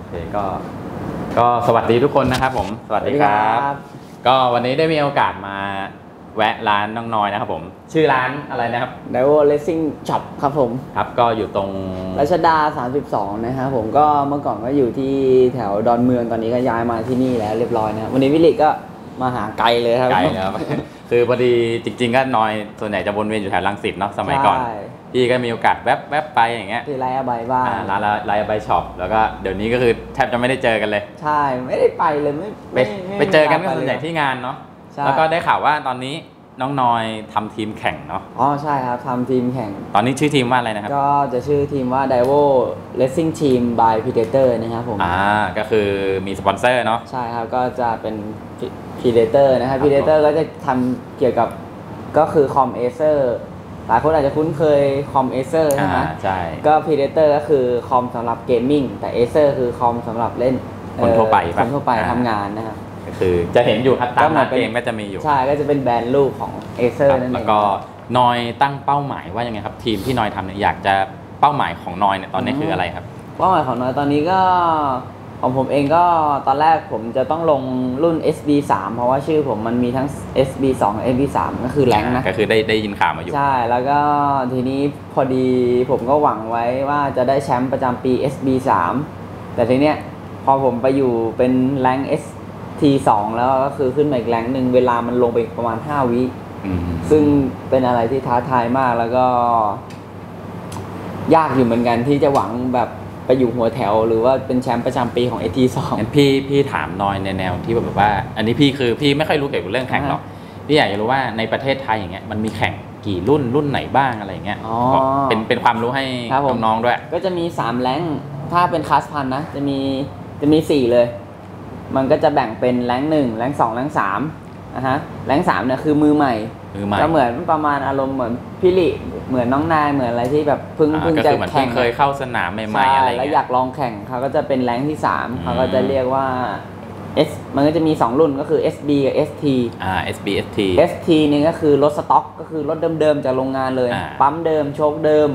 เคก็สวัสดีทุกคนนะครับผมสวัสดีครับก็วันนี้ได้มีโอกาสมาแวะร้านน้องน้อยนะครับผมชื่อร้านอะไรนะครับ Daiwo Racing Shop ครับผมครับก็อยู่ตรงรัชดา32นะครับผมก็เมื่อก่อนก็อยู่ที่แถวดอนเมืองตอนนี้ก็ย้ายมาที่นี่แล้วเรียบร้อยนะครับวันนี้วิลลิก็มาหาไกลเลยครับไกลครับ คือพอดีจริงๆก็น้อยส่วนใหญ่จะวนเวียนอยู่แถวรังสิตเนาะสมัยก่อนพี่ก็มีโอกาสแวบไปอย่างเงี้ยที่ไลอาใบบ้างร้านไลอาใบช็อปแล้วก็เดี๋ยวนี้ก็คือแทบจะไม่ได้เจอกันเลยใช่ไม่ได้ไปเลยไปเจอกันก็ส่วนใหญ่ที่งานเนาะแล้วก็ได้ข่าวว่าตอนนี้น้องนอยทำทีมแข่งเนาะอ๋อใช่ครับทำทีมแข่งตอนนี้ชื่อทีมว่าอะไรนะครับก็จะชื่อทีมว่า Daiwo Racing Team by Predator นะครับผมก็คือมีสปอนเซอร์เนาะใช่ครับก็จะเป็น Predator นะครับ Predator ก็จะทำเกี่ยวกับก็คือคอมเอเซอร์หลายคนอาจจะคุ้นเคยคอมเอเซอร์ใช่ไหมใช่ก็ Predator ก็คือคอมสำหรับเกมมิ่งแต่ Acer คือคอมสำหรับเล่นคนทั่วไปทำงานนะครับก็คือจะเห็นอยู่ครับตามร้านเกมก็จะมีอยู่ใช่ก็จะเป็นแบรนด์ลูกของ Acer นั่นเองแล้วก็นอยตั้งเป้าหมายว่ายังไงครับทีมที่นอยทำเนี่ยอยากจะเป้าหมายของนอยเนี่ยตอนนี้คืออะไรครับเป้าหมายของนอยตอนนี้ก็ของผมเองก็ตอนแรกผมจะต้องลงรุ่น SB3 เพราะว่าชื่อผมมันมีทั้ง SB2 SB3 ก็คือแรงนะก็คือได้ยินข่าวมาอยู่ใช่แล้วก็ทีนี้พอดีผมก็หวังไว้ว่าจะได้แชมป์ประจำปี SB3 แต่ทีเนี้ยพอผมไปอยู่เป็นแรง ST2 แล้วก็คือขึ้นมาอีกแรงหนึ่งเวลามันลงไปประมาณ5วิซึ่งเป็นอะไรที่ท้าทายมากแล้วก็ยากอยู่เหมือนกันที่จะหวังแบบไปอยู่หัวแถวหรือว่าเป็นแชมป์ประจำปีของ ST2 พี่ถามนอยในแนวที่แบบว่าอันนี้พี่ไม่ค่อยรู้เกี่ยวกับเรื่องแข่งหรอกพี่อยากจะรู้ว่าในประเทศไทยอย่างเงี้ยมันมีแข่งกี่รุ่นไหนบ้างอะไรเงี้ยเป็นความรู้ให้น้องๆด้วยก็จะมี3แรงถ้าเป็นคลาสพันนะจะมี4เลยมันก็จะแบ่งเป็นแรง1แรง2แรง3นะฮะแรง3เนี่ยคือมือใหม่ก็เหมือนประมาณอารมณ์เหมือนพี่ลิเหมือนน้องนายเหมือนอะไรที่แบบเพิ่งจะแข่งเคยเข้าสนามใหม่ๆอะไรแล้วอยากลองแข่งเขาก็จะเป็นแรงที่3เขาก็จะเรียกว่า S มันก็จะมี2รุ่นก็คือ SB กับ ST SB ST นี่ก็คือรถสต็อกก็คือรถเดิมๆจากโรงงานเลยปั๊มเดิมโชคเดิม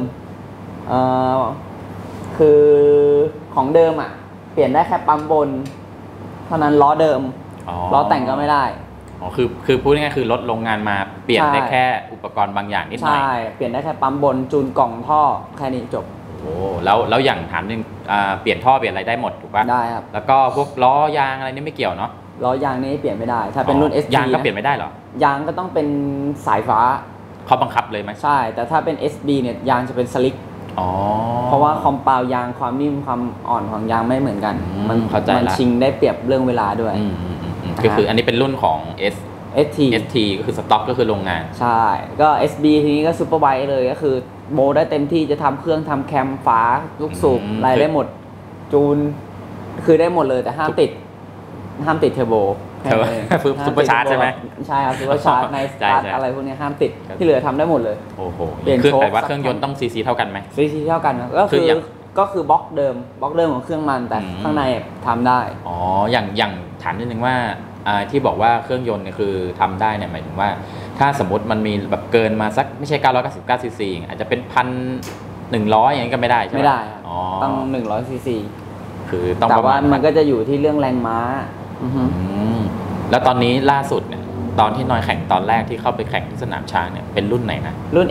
คือของเดิมเปลี่ยนได้แค่ปั๊มบนเท่านั้นล้อเดิมล้อแต่งก็ไม่ได้คือพูดง่ายๆคือรถโรงงานมาเปลี่ยนได้แค่อุปกรณ์บางอย่างนิดหน่อยใช่เปลี่ยนได้แค่ปั๊มบนจูนกล่องท่อแค่นี้จบโอ้แล้วอย่างถามนึงเปลี่ยนท่อเปลี่ยนอะไรได้หมดถูกป่ะได้ครับแล้วก็พวกล้อยางอะไรนี่ไม่เกี่ยวเนาะล้อยางนี่เปลี่ยนไม่ได้ถ้าเป็นรุ่น ST ยางก็เปลี่ยนไม่ได้หรอยางก็ต้องเป็นสายฟ้าเขาบังคับเลยไหมใช่แต่ถ้าเป็น SB เนี่ยยางจะเป็นสลิกเพราะว่าคอมเปาวยางความนิ่มความอ่อนของยางไม่เหมือนกันมันชิงได้เปรียบเรื่องเวลาด้วยก็คืออันนี้เป็นรุ่นของ ST ก็คือสต็อกก็คือโรงงานใช่ก็ SB ทีนี้ก็ซูเปอร์ไบค์เลยก็คือโบได้เต็มที่จะทำเครื่องทำแคมฝาลูกสูบอะไรได้หมดจูนคือได้หมดเลยแต่ห้ามติดเทอร์โบซุปเปอร์ชาร์จใช่ไหมใช่ครับซุปเปอร์ชาร์จในสตาร์ทอะไรพวกนี้ห้ามติดที่เหลือทำได้หมดเลยโอ้โหเปลี่ยนโชคแต่ว่าเครื่องยนต์ต้องซีซีเท่ากันไหมซีซีเท่ากันก็คือบล็อกเดิมของเครื่องมันแต่ข้างในทำได้อย่างถามนิดนึงว่าที่บอกว่าเครื่องยนต์เนี่ยคือทำได้เนี่ยหมายถึงว่าถ้าสมมติมันมีแบบเกินมาสักไม่ใช่999ซีซีอาจจะเป็น1,100อย่างนี้ก็ไม่ได้ใช่ไหมไม่ได้ต้อง100ซีซีคือต้องแต่ว่ามันก็จะอยู่ที่เรื่องแรงม้าแล้วตอนนี้ล่าสุดเนี่ยตอนที่นอยแข่งตอนแรกที่เข้าไปแข่งที่สนามช้างเนี่ยเป็นรุ่นไหนนะรุ่น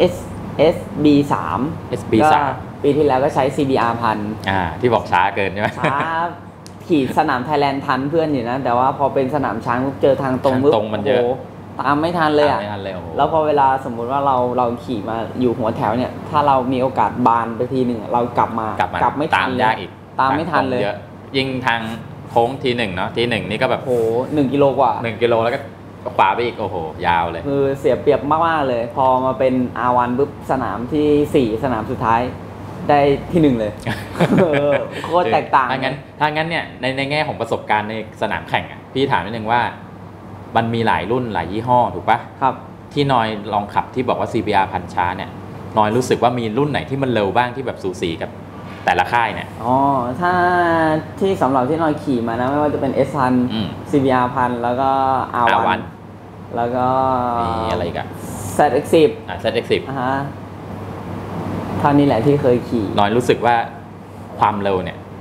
SB3 ปีที่แล้วก็ใช้ CBR 1000 ที่บอกช้าเกินใช่ไหมช้าขี่สนามไทยแลนด์ทันเพื่อนอยู่นะแต่ว่าพอเป็นสนามช้างเจอทางตรงมันเยอะตามไม่ทันเลยแล้วพอเวลาสมมุติว่าเราขี่มาอยู่หัวแถวเนี่ยถ้าเรามีโอกาสบานไปทีหนึ่งเรากลับไม่ทันยากอีกตามไม่ทันเลยยิ่งทางโค้งทีหนึ่งเนาะทีหนึ่งนี่ก็แบบ 1 กิโลกว่า 1 กิโลแล้วก็ขวาไปอีกโอ้โหยาวเลยคือเสียเปรียบมากๆเลยพอมาเป็น R1 ปุ๊บสนามที่4สนามสุดท้ายได้ที่1เลยโคตรแตกต่างถ้างั้นเนี่ยในแง่ของประสบการณ์ในสนามแข่งพี่ถามนิดนึงว่ามันมีหลายรุ่นหลายยี่ห้อถูกปะครับที่นอยลองขับที่บอกว่า CBR 1000ช้าเนี่ยนอยรู้สึกว่ามีรุ่นไหนที่มันเร็วบ้างที่แบบสูสีกับแต่ละค่ายเนี่ยถ้าที่สำหรับที่นอยขี่มานะไม่ว่าจะเป็น S1000 CBR 1000แล้วก็ R1 แล้วก็มีอะไรอีก ZX10 ZX10 เท่านี้แหละที่เคยขี่นอยรู้สึกว่าความเร็วเนี่ย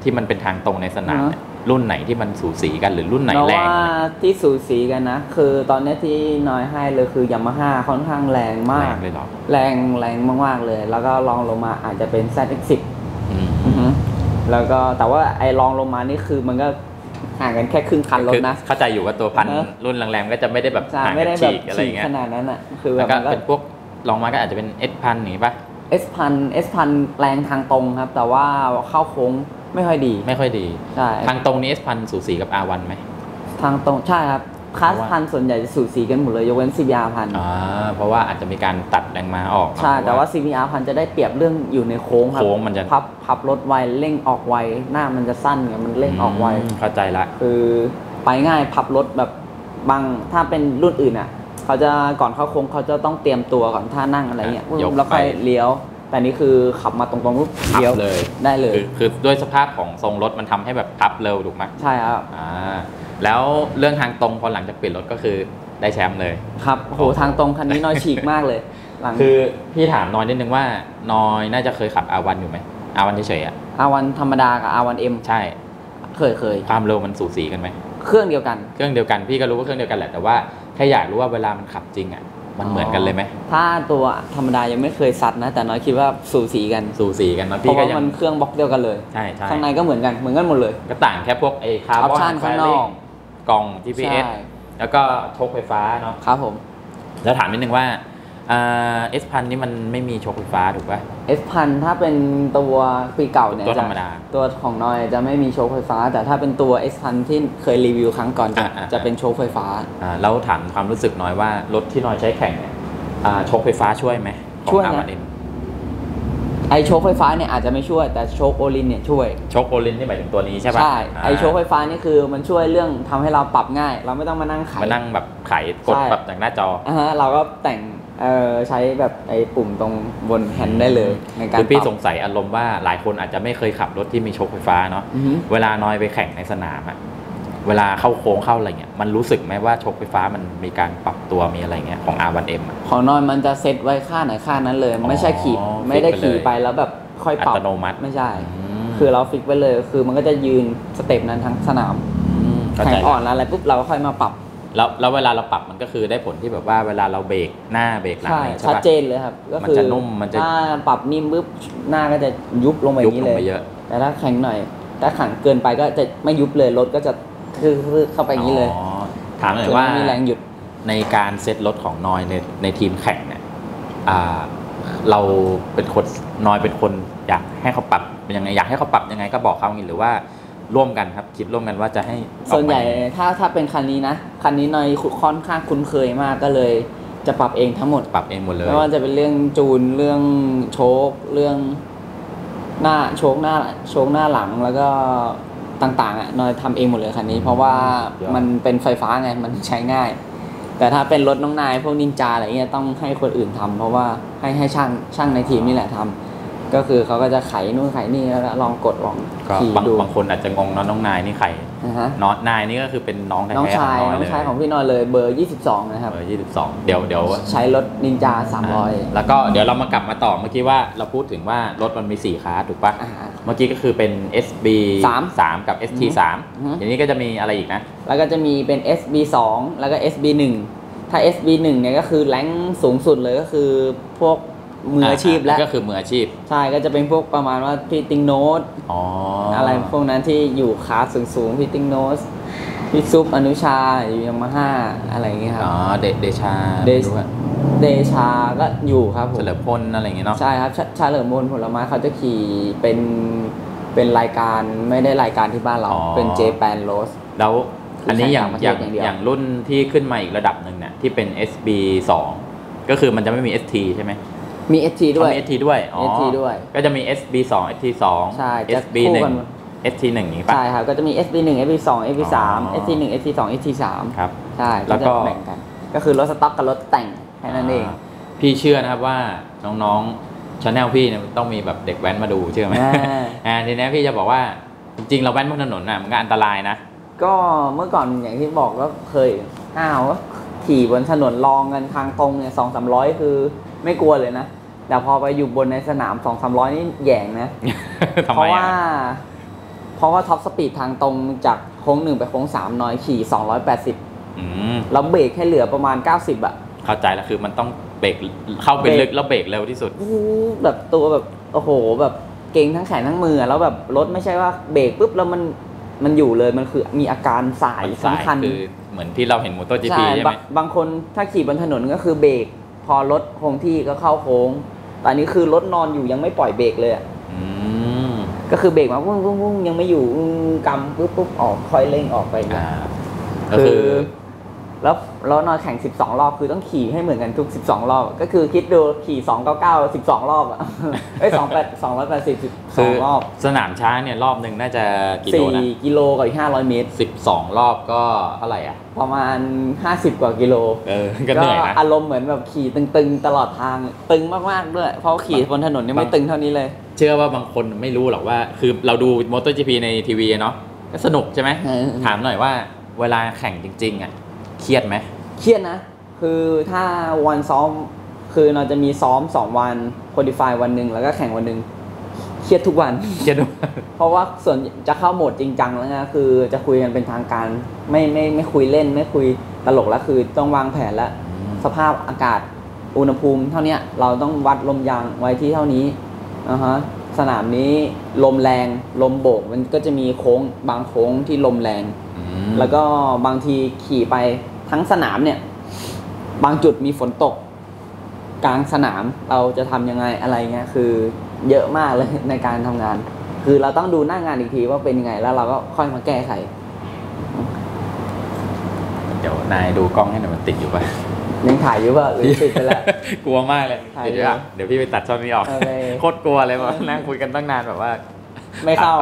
ที่มันเป็นทางตรงในสนามเนี่ยรุ่นไหนที่มันสูสีกันหรือรุ่นไหนแรงว่าที่สูสีกันนะคือตอนนี้ที่น้อยให้เลยคือยามาฮ่าค่อนข้างแรงมากเลยหรอแรงมากๆเลยแล้วก็รองลงมาอาจจะเป็น ZX10 แล้วก็แต่ว่าไอ้รองลงมานี่คือมันก็ห่างกันแค่ครึ่งคันรถนะเข้าใจอยู่ว่าตัวพันรุ่นแรงๆก็จะไม่ได้แบบห่างกันฉีกอะไรเงี้ยขนาดนั้นอ่ะคือแบบก็เป็นพวกลองมาก็อาจจะเป็น S1000 อย่างงี้ป่ะ S1000 แรงทางตรงครับแต่ว่าเข้าโค้งไม่ค่อยดีใช่ทางตรงนี้ S1000 สูสีกับ R1 ไหมทางตรงใช่ครับคลาสพันส่วนใหญ่จะสูสีกันหมดเลยยกเว้น CBR พันเพราะว่าอาจจะมีการตัดแรงม้าออกใช่แต่ว่า CBR พันจะได้เปรียบเรื่องอยู่ในโค้งครับโค้งมันจะพับรถไวเร่งออกไวหน้ามันจะสั้นไงมันเร่งออกไวเข้าใจละคือไปง่ายพับรถแบบบางถ้าเป็นรุ่นอื่นอ่ะเขาจะก่อนเข้าโค้งเขาจะต้องเตรียมตัวก่อนท่านั่งอะไรเงี้ยแล้วค่อยเลี้ยวแต่นี่คือขับมาตรงๆปุ๊บเลี้ยวเลยได้เลยคือด้วยสภาพของทรงรถมันทำให้แบบพับเร็วถูกไหมใช่ครับแล้วเรื่องทางตรงพอหลังจากเปลี่ยนรถก็คือได้แชมป์เลยครับโหทางตรงคันนี้น้อยฉีกมากเลยคือพี่ถามน้อยนิดนึงว่าน้อยน่าจะเคยขับ R1 อยู่ไหม R1 เฉยๆอ่ะ R1 ธรรมดากับ R1M ใช่เคยความเร็วมันสูสีกันไหมเครื่องเดียวกันพี่ก็รู้ว่าเครื่องเดียวกันแหละแต่ว่าแค่อยากรู้ว่าเวลามันขับจริงอ่ะมันเหมือนกันเลยไหมถ้าตัวธรรมดายังไม่เคยซัดนะแต่น้อยคิดว่าสูสีกันนะพี่ก็ยังมันเครื่องบล็อกเดียวกันเลยใช่ข้างในก็เหมือนกันหมดเลยก็ต่างแค่พวกไอ้คาร์บอนข้างนอกกล่อง GPS แล้วก็โชคไฟฟ้าเนาะครับผมแล้วถามนิดนึงว่าS1000 นี่มันไม่มีโชคไฟฟ้าถูกป่ะ S1000 ถ้าเป็นตัวปีเก่าเนี่ยตัวธรรมดาตัวของน้อยจะไม่มีโชคไฟฟ้าแต่ถ้าเป็นตัว S1000 ที่เคยรีวิวครั้งก่อนจะเป็นโชคไฟฟ้าแล้วถามความรู้สึกน้อยว่ารถที่น้อยใช้แข่งเนี่ยโชคไฟฟ้าช่วยไหมช่วยนะไอโชคไฟฟ้าเนี่ยอาจจะไม่ช่วยแต่โชคโอลินเนี่ยช่วยโชคโอลินนี่หมายถึงตัวนี้ใช่ป่ะใช่ไอโชคไฟฟ้านี่คือมันช่วยเรื่องทำให้เราปรับง่ายเราไม่ต้องมานั่งไขแบบไขกดแบบจากหน้าจอเราก็แต่งใช้แบบไอปุ่มตรงบนแฮนด์ได้เลยในการคือพี่สงสัยอารมณ์ว่าหลายคนอาจจะไม่เคยขับรถที่มีโชคไฟฟ้าเนาะเวลาน้อยไปแข่งในสนามอะเวลาเข้าโค้งเข้าอะไรเงี้ยมันรู้สึกไหมว่าโชคไฟฟ้ามันมีการปรับตัวมีอะไรเงี้ยของ R1M ของน้อยมันจะเซตไว้ค่าไหนค่านั้นเลยไม่ใช่ขี่ไม่ได้ขี่ไปแล้วแบบค่อยปรับอัตโนมัติไม่ใช่คือเราฟิกไว้เลยคือมันก็จะยืนสเต็ปนั้นทั้งสนามแข่งอ่อนอะไรปุ๊บเราก็ค่อยมาปรับแล้วเวลาเราปรับมันก็คือได้ผลที่แบบว่าเวลาเราเบรกหน้าเบรกหลังใช่ชัดเจนเลยครับก็คือมันจะถ้าปรับนิ่มปุ๊บหน้าก็จะยุบลงไปอย่างนี้เลยแต่ถ้าแข็งหน่อยถ้าขังเกินไปก็จะไม่ยุบเลยรถก็จะคือเข้าไปอย่างนี้เลยถามหน่อยว่ามีแรงหยุดในการเซตรถของนอยในทีมแข่งเนี่ยเราเป็นคนนอยเป็นคนอยากให้เขาปรับเป็นยังไงอยากให้เขาปรับยังไงก็บอกเขาอย่างนี้หรือว่าร่วมกันครับคิดร่วมกันว่าจะให้ส่วนใหญ่ถ้าเป็นคันนี้นะคันนี้นอยค่อนข้างคุ้นเคยมากก็เลยจะปรับเองทั้งหมดปรับเองหมดเลยไม่ว่าจะเป็นเรื่องจูนเรื่องโชคเรื่องหน้าโชคหน้าหลังแล้วก็ต่างๆอ่ะนอยทำเองหมดเลยคันนี้เพราะว่ามันเป็นไฟฟ้าไงมันใช้ง่ายแต่ถ้าเป็นรถน้องนายพวกนินจาอะไรเงี้ยต้องให้คนอื่นทำเพราะว่าให้ช่างในทีมนี่แหละทำก็คือเขาก็จะไขนู่นไขนี่แล้วลองกดลองขี่ดูบางคนอาจจะงงน้องนายนี่ใครน้องนายนี่ก็คือเป็นน้องแท้ๆน้องชายของพี่นอยเลยเบอร์22นะครับเบอร์22เดี๋ยวใช้รถนินจา300 แล้วก็เดี๋ยวเรามากลับมาต่อเมื่อกี้ว่าเราพูดถึงว่ารถมันมี4คลาสถูกปะเมื่อกี้ก็คือเป็น SB 3กับ ST 3อย่างนี้ก็จะมีอะไรอีกนะแล้วก็จะมีเป็น SB 2แล้วก็ SB 1ถ้า SB 1เนี่ยก็คือแรงสูงสุดเลยก็คือพวกมืออาชีพแล้วก็คือมืออาชีพใช่ก็จะเป็นพวกประมาณว่าพี่ติงโนสอะไรพวกนั้นที่อยู่คลาสสูงพี่ติงโนสพี่ซุปอนุชาอยู่ยามาฮ่าอะไรอย่างเงี้ยครับเดชาก็อยู่ครับผมเฉลิมพลอะไรอย่างเงี้ยเนาะใช่ครับเฉลิมพลผลไม้เขาจะขี่เป็นรายการไม่ได้รายการที่บ้านเราเป็นเจแปนโรสแล้วอันนี้อย่างรุ่นที่ขึ้นมาอีกระดับหนึ่งเนี่ยที่เป็น SB 2ก็คือมันจะไม่มี ST ใช่ไหมมี ST ด้วย ST ด้วย ST ด้วยก็จะมี SB 2 ST 2 ใช่ SB 1 ST 1นี้ป่ะใช่ครับก็จะมี SB 1 SB 2 SB 3 ST 1 ST 2 ST 3 ครับใช่แล้วก็แบ่งกันก็คือรถสต็อกกับรถแต่งแค่นั้นเองพี่เชื่อนะครับว่าน้องๆ channel พี่เนี่ยต้องมีแบบเด็กแว้นมาดูเชื่อไหมทีนี้พี่จะบอกว่าจริงๆเราแว้นบนถนนน่ะมันก็อันตรายนะก็เมื่อก่อนอย่างที่บอกก็เคยก็ขี่บนถนนลองกันทางตรงเนี่ย200-300คือไม่กลัวเลยนะแต่พอไปอยู่บนในสนาม200-300นี่แย่งนะเพราะว่าพเพราะว่าท็อปสปีดทางตรงจากโค้ง1ไปโค้ง3น้อยขี่280แล้วเบรกให้เหลือประมาณ90อ่ะเข้าใจแล้วคือมันต้องเบรกเข้าไปลึกแล้วเบรกเร็วที่สุดแบบตัวแบบโอ้โหแบบเก่งทั้งแขนทั้งมือแล้วแบบรถไม่ใช่ว่าเบรกปุ๊บแล้วมันอยู่เลยมันคือมีอาการสายสำคัญคือเหมือนที่เราเห็นมอเตอร์จีพีใช่ไหมบางคนถ้าขี่บนถนนก็คือเบรกพอรถคงที่ก็เข้าโค้งแต่อันนี้คือรถนอนอยู่ยังไม่ปล่อยเบรกเลยก็คือเบรกมาวุ้งยังไม่อยู่กำปุ๊บออกค่อยเร่งออกไปคือแล้วนอนแข่ง12รอบคือต้องขี่ให้เหมือนกันทุก12รอบก็คือคิดดูขี่299 12รอบอ่ะเอ้ย280 12รอบสนามช้างเนี่ยรอบนึงน่าจะกิโลนะ 4กิโลกับอีก500เมตร 12รอบก็เท่าไหร่อ่ะประมาณ50กว่ากิโลก็เหนื่อยนะอารมณ์เหมือนแบบขี่ตึงๆตลอดทางตึงมากๆด้วยเพราะขี่บนถนนนี่ไม่ตึงเท่านี้เลยเชื่อว่าบางคนไม่รู้หรอกว่าคือเราดูมอเตอร์จีพีในทีวีเนาะก็สนุกใช่ไหมถามหน่อยว่าเวลาแข่งจริงๆอ่ะเครียดไหมเครียดนะคือถ้าวันซ้อมคือเราจะมีซ้อม2วันโคดิฟายวันหนึ่งแล้วก็แข่งวันหนึ่งเครียดทุกวันเพราะว่าส่วนจะเข้าโหมดจริงจังแล้วนะคือจะคุยกันเป็นทางการไม่คุยเล่นไม่คุยตลกแล้วคือต้องวางแผนแล้วสภาพอากาศอุณหภูมิเท่านี้เราต้องวัดลมยางไว้ที่เท่านี้สนามนี้ลมแรงลมโบกมันก็จะมีโค้งบางโค้งที่ลมแรงแล้วก็บางทีขี่ไปทั้งสนามเนี่ยบางจุดมีฝนตกกลางสนามเราจะทำยังไงอะไรเงี้ยคือเยอะมากเลยในการทำงานคือเราต้องดูหน้างานอีกทีว่าเป็นยังไงแล้วเราก็ค่อยมาแก้ไขเดี๋ยวนายดูกล้องให้หน่อยมันติดอยู่ป่ะยังถ่ายอยู่ป่ะหรือติดไปแล้วกลัวมากเลยเดี๋ยวพี่ไปตัดช่องนี้ออกโคตรกลัวเลยว่านั่งคุยกันตั้งนานแบบว่าไม่เข้า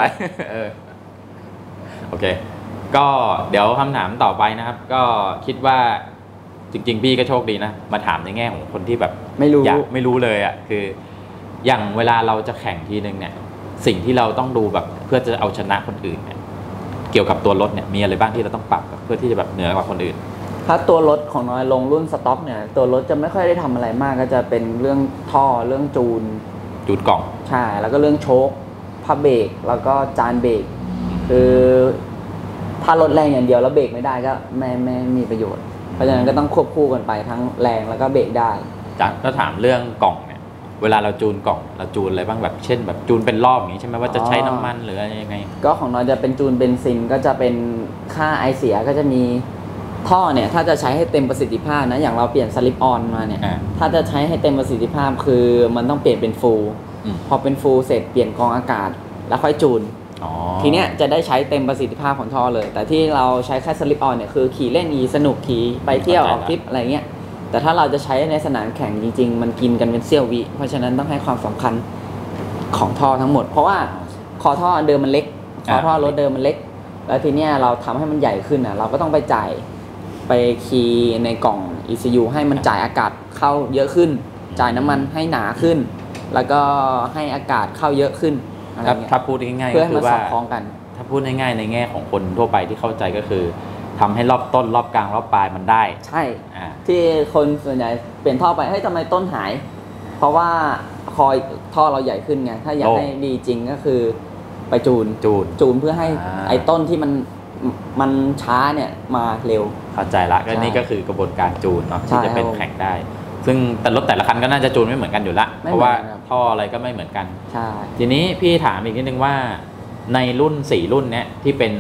โอเคก็เดี๋ยวคำถามต่อไปนะครับก็คิดว่าจริงๆพี่ก็โชคดีนะมาถามในแง่ของคนที่แบบไม่รู้เลยอ่ะคืออย่างเวลาเราจะแข่งทีนึงเนี่ยสิ่งที่เราต้องดูแบบเพื่อจะเอาชนะคนอื่นเนี่ยเกี่ยวกับตัวรถเนี่ยมีอะไรบ้างที่เราต้องปรับเพื่อที่จะแบบเหนือกว่าคนอื่นถ้าตัวรถของน้อยลงรุ่นสต็อกเนี่ยตัวรถจะไม่ค่อยได้ทำอะไรมากก็จะเป็นเรื่องท่อเรื่องจูนกล่องใช่แล้วก็เรื่องโชคผ้าเบรกแล้วก็จานเบรกคือถ้ารถแรงอย่างเดียวแล้วเบรกไม่ได้ก็ไม่มีประโยชน์เพราะฉะนั้นก็ต้องควบคู่กันไปทั้งแรงแล้วก็เบรกได้จากถ้าถามเรื่องกล่องเนี่ยเวลาเราจูนกล่องเราจูนอะไรบ้างแบบเช่นแบบจูนเป็นรอบอย่างนี้ใช่ไหมว่าจะใช้น้ำมันหรืออะไรยังไงก็ของน้อยจะเป็นจูนเบนซินก็จะเป็นค่าไอเสียก็จะมีท่อเนี่ยถ้าจะใช้ให้เต็มประสิทธิภาพนะอย่างเราเปลี่ยนสลิปออนมาเนี่ยถ้าจะใช้ให้เต็มประสิทธิภาพคือมันต้องเปลี่ยนเป็นฟูลพอเป็นฟูลเสร็จเปลี่ยนกรองอากาศแล้วค่อยจูนทีเนี้ยจะได้ใช้เต็มประสิทธิภาพของท่อเลยแต่ที่เราใช้แค่สลิปออนเนี่ยคือขี่เล่นสนุกขี่ไปเที่ยวออกทริปอะไรเงี้ยแต่ถ้าเราจะใช้ในสนามแข่งจริงๆมันกินกันเป็นเสี้ยววิเพราะฉะนั้นต้องให้ความสำคัญของท่อทั้งหมดเพราะว่าคอท่อเดิมมันเล็กคอท่อรถเดิมมันเล็กแล้วทีเนี้ยเราทำให้มันใหญ่ขึ้นเราก็ต้องไปจ่ายไปคีย์ในกล่อง ECU ให้มันจ่ายอากาศเข้าเยอะขึ้นจ่ายน้ำมันให้หนาขึ้นแล้วก็ให้อากาศเข้าเยอะขึ้นถ้าพูดง่ายๆเพื่อให้มันสอดคล้องกันถ้าพูดง่ายๆในแง่ของคนทั่วไปที่เข้าใจก็คือทำให้รอบต้นรอบกลางรอบปลายมันได้ใช่ที่คนส่วนใหญ่เปลี่ยนท่อไปเฮ้ยทำไมต้นหายเพราะว่าคอยท่อเราใหญ่ขึ้นไงถ้าอยากให้ดีจริงก็คือไปจูนเพื่อให้ไอ้ต้นที่มันช้าเนี่ยมาเร็วเข้าใจละก็นี่ก็คือกระบวนการจูนเนาะที่จะเป็นแข่งได้ซึ่งแต่รถแต่ละคันก็น่าจะจูนไม่เหมือนกันอยู่ละเพราะว่าท่ออะไรก็ไม่เหมือนกันใช่ทีนี้พี่ถามอีกนิดนึงว่าในรุ่น4รุ่นเนี้ยที่เป็น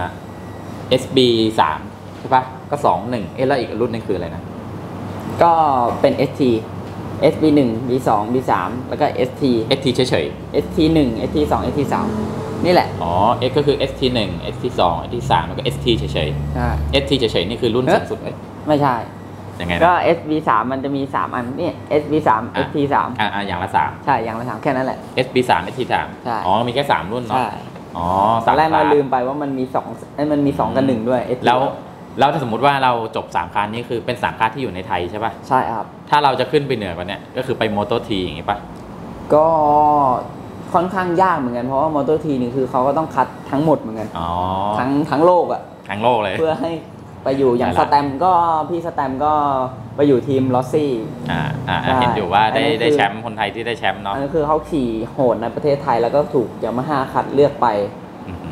SB3 ใช่ปะก็21แล้วอีกรุ่นนึงคืออะไรนะก็เป็น SB1 B2 B3 แล้วก็ ST เฉยๆ ST1 ST2 ST3 นี่แหละอ๋อ X ก็คือ ST1 ST2 ST3 แล้วก็ ST เฉยๆใช่ ST เฉยๆนี่คือรุ่นสูงสุดไม่ใช่ยังไงก็ SB3 มันจะมี3อันนี่ SB3 ST3 อย่างละ3 ใช่อย่างละ3แค่นั้นแหละ SB3 ST3 ใช่อ๋อมีแค่3รุ่นเนาะอ๋อตอนแรกเราลืมไปว่ามันมี2กับ1ด้วยแล้วถ้าสมมติว่าเราจบ3คลาสนี้คือเป็น3คลาสที่อยู่ในไทยใช่ป่ะใช่ครับถ้าเราจะขึ้นไปเหนือกว่านี้ก็คือไปมอเตอร์ทีอย่างงี้ป่ะก็ค่อนข้างยากเหมือนกันเพราะว่ามอเตอร์ทีนี่คือเขาก็ต้องคัดทั้งหมดเหมือนกันทั้งโลกอ่ะทั้งโลกเลยเพื่อให้ไปอยู่อย่างสแตมก็พี่สแตมก็ไปอยู่ทีมลอสซี่เห็นอยู่ว่าได้แชมป์คนไทยที่ได้แชมป์เนาะอันนี้คือเขาขี่โหดในประเทศไทยแล้วก็ถูกยามาฮ่าคัดเลือกไป